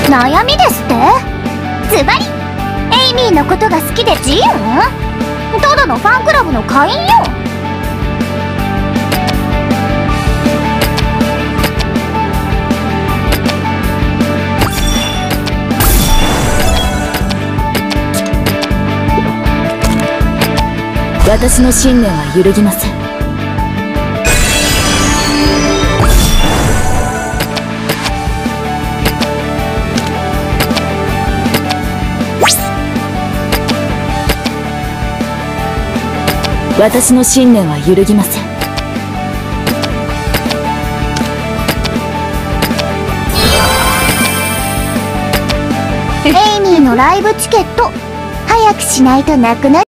悩みですって？ズバリエイミーのことが好きでジオン？ただのファンクラブの会員よ。 私の信念は揺るぎません。私の信念は揺るぎません。 エイミーのライブチケット早くしないとなくなっ